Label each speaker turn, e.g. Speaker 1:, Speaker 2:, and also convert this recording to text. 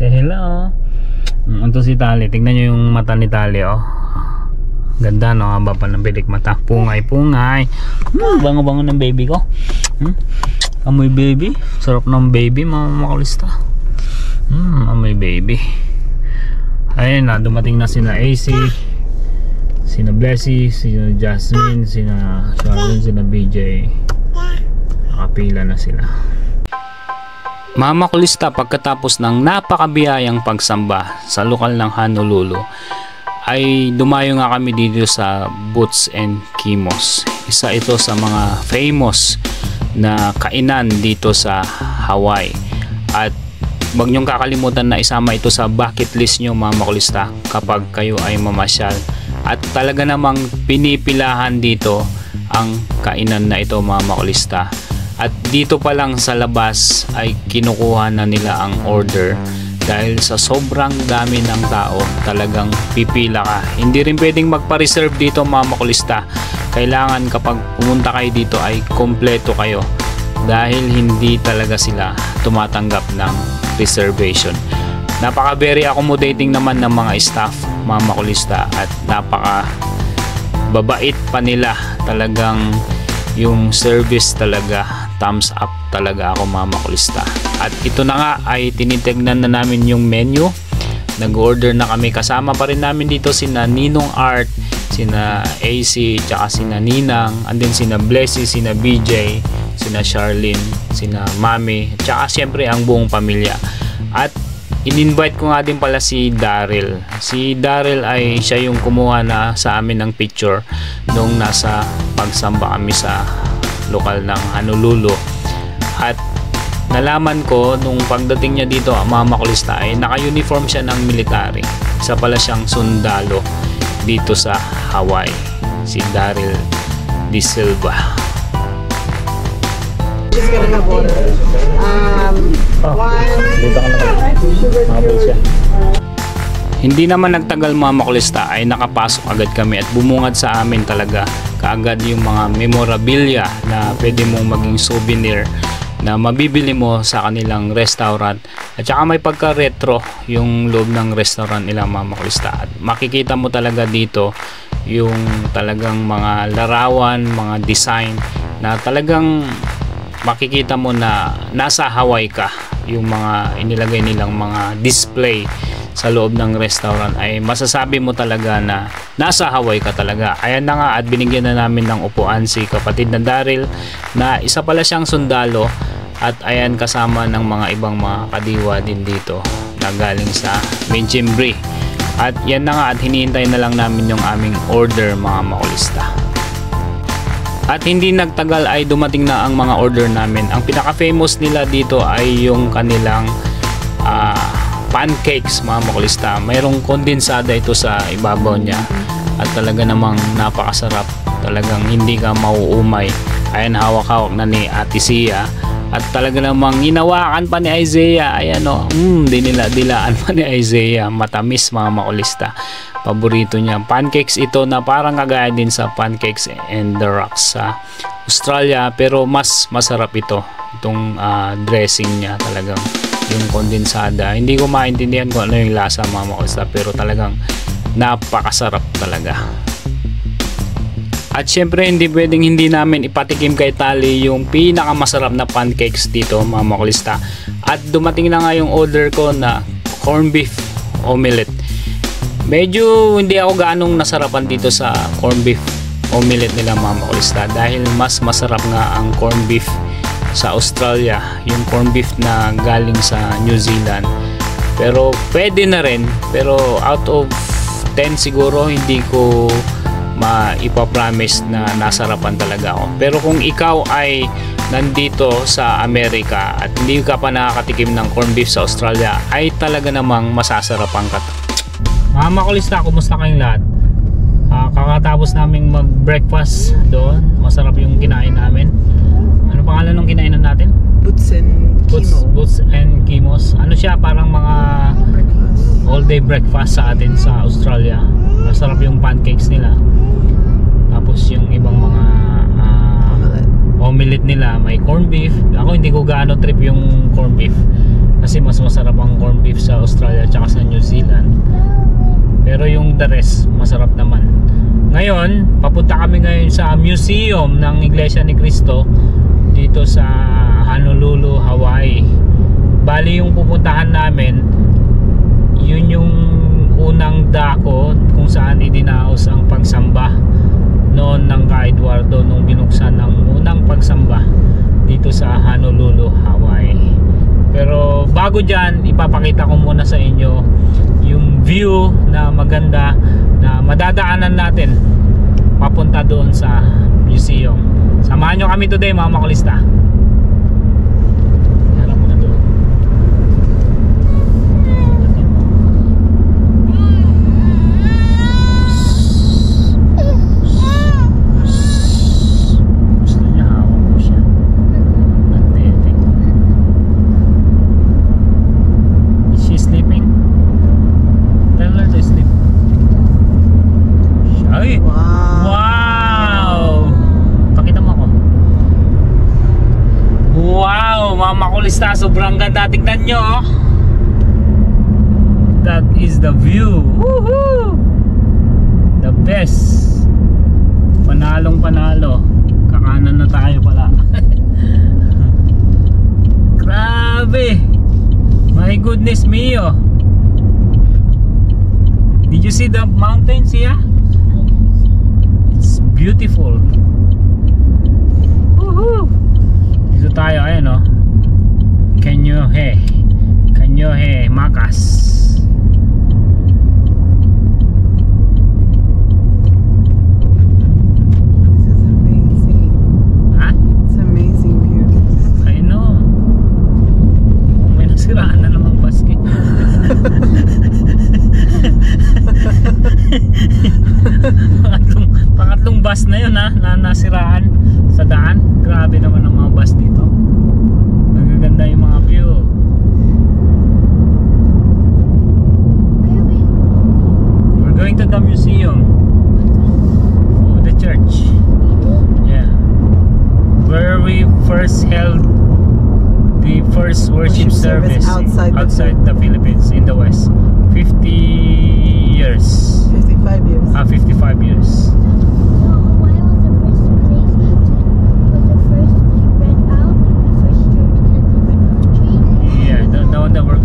Speaker 1: Say hello. Ito si Tali. Tingnan nyo yung mata ni Tali, oh. Ganda, no? Haba pa ng bilik mata. Pungay-pungay. Bango-bango ng baby ko. Amoy baby. Sarap ng baby, mga makulista. Amoy baby. Ayun na, dumating na sina AC, sina Blessy, sina Jasmine, sina Charlene, sina BJ. Nakapila na sila. Mga makulista, pagkatapos ng napakabiyayang pagsamba sa lokal ng Honolulu, ay dumayo nga kami dito sa Boots and Kimos. Isa ito sa mga famous na kainan dito sa Hawaii. At huwag niyong kakalimutan na isama ito sa bucket list nyo, mga makulista, kapag kayo ay mamasyal. At talaga namang pinipilahan dito ang kainan na ito, mga makulista. At dito pa lang sa labas ay kinukuha na nila ang order. Dahil sa sobrang dami ng tao, talagang pipila ka. Hindi rin pwedeng magpa-reserve dito, mga makulista. Kailangan kapag pumunta kayo dito ay kompleto kayo. Dahil hindi talaga sila tumatanggap ng reservation. Napaka very accommodating naman ng mga staff, mga makulista, at napaka babait pa nila. Talagang yung service talaga, thumbs up talaga ako, mga makulista. At ito na nga ay tinitignan na namin yung menu. Nag-order na kami. Kasama pa rin namin dito sina Ninong Art, sina AC, tsaka sina Ninang, and then sina Blessy, sina BJ, sina Charlene, sina Mami, tsaka siyempre ang buong pamilya. At in-invite ko nga din pala si Daryl. Si Daryl ay siya yung kumuha na sa amin ng picture nung nasa pagsamba kami sa lokal ng Honolulu. At nalaman ko nung pagdating niya dito, mga makulista, ay naka-uniform siya ng military. Isa pala siyang sundalo dito sa Hawaii, si Daryl De Silva.
Speaker 2: Just gonna have water.
Speaker 1: Hindi naman nagtagal, mga makulista, ay nakapasok agad kami at bumungad sa amin talaga kaagad yung mga memorabilia na pwede mong maging souvenir na mabibili mo sa kanilang restaurant. At saka may pagka-retro yung loob ng restaurant nila, mga makulista. At makikita mo talaga dito yung talagang mga larawan, mga design na talagang makikita mo na nasa Hawaii ka. Yung mga inilagay nilang mga display sa loob ng restaurant ay masasabi mo talaga na nasa Hawaii ka talaga. Ayan na nga, at binigyan na namin ng upuan si kapatid na Daryl na isa pala siyang sundalo. At ayan, kasama ng mga ibang mga kadiwa din dito na galing sa Minchimbre. At yan na nga, at hinihintay na lang namin yung aming order, mga makulista. At hindi nagtagal ay dumating na ang mga order namin. Ang pinaka-famous nila dito ay yung kanilang pancakes, mga makulista. Mayroong kondensada ito sa ibabaw niya. At talaga namang napakasarap. Talagang hindi ka mauumay. Ayan, hawak-hawak na ni Ate Sia. At talaga namang hinawakan pa ni Isaiah. Ayan, o, dinilaan pa ni Isaiah. Matamis, mga makulista. Paborito niya. Pancakes ito na parang kagaya din sa Pancakes and the Rocks sa Australia. Pero mas masarap ito. Itong dressing niya talagang yung kondensada. Hindi ko maintindihan kung ano yung lasa, mga makulista. Pero talagang napakasarap talaga. At syempre hindi pwedeng hindi namin ipatikim kay Tali yung pinakamasarap na pancakes dito, mga makulista. At dumating na nga yung order ko na corned beef omelette. Medyo hindi ako ganong nasarapan dito sa corned beef omelette nila, mga makulista, dahil mas masarap nga ang corned beef sa Australia, yung corned beef na galing sa New Zealand. Pero pwede na rin, pero out of 10 siguro hindi ko maipapromise na nasarapan talaga ako. Pero kung ikaw ay nandito sa Amerika at hindi ka pa nakakatikim ng corned beef sa Australia, ay talaga namang masasarapan ka. Mga makulista, kumusta kayong lahat? Kakatapos naming mag-breakfast doon. Masarap yung kinain namin. Ano pangalan ng kinainan natin?
Speaker 2: Boots and Kimos.
Speaker 1: Boots and Kimos. Ano siya, parang mga all day breakfast sa atin sa Australia. Masarap yung pancakes nila. Tapos yung ibang mga omelette nila, may corned beef. Ako hindi ko gaano trip yung corned beef. kasi mas masarap ang corned beef sa Australia tsaka sa New Zealand. Pero yung the rest masarap naman. Ngayon papunta kami ngayon sa museum ng Iglesia ni Cristo dito sa Honolulu, Hawaii. Bali yung pupuntahan namin, yun yung unang dako kung saan idinaos ang pagsamba noon ng Ka-Eduardo nung binuksan ng unang pagsamba dito sa Honolulu, Hawaii. Pero bago dyan, ipapakita ko muna sa inyo yung view na maganda na madadaanan natin papunta doon sa museum. Samahan nyo kami today mga makulista. Harap mo na doon. Gusto niya hawak ko siya. Atete. Is she sleeping? Tell her to sleep. Ay!
Speaker 2: Wow.
Speaker 1: Wow! Pakita mo ako. Wow! Mga makulista, sobrang ganda. Tignan nyo, oh. That is the view. Woohoo! The best. Panalong panalo. Kakanan na tayo pala. Grabe! My goodness me, oh. Did you see the mountains here? It's beautiful. Woohoo! Dito tayo, ayan, oh. Kanyohe Makas.
Speaker 2: This is amazing.
Speaker 1: Ha?
Speaker 2: It's amazing view.
Speaker 1: I know. May nasiraan na namang basket. Pangatlong bus na yun, ha, na nasiraan sa daan. Grabe naman ang mga bus dito. Nagaganda yung mga view. We're going to the museum. Oh, the church. Yeah. Where we first held the first worship service outside the Philippines in the West. 50 years.
Speaker 2: 55 years.
Speaker 1: 55 years. Yeah, the one that we're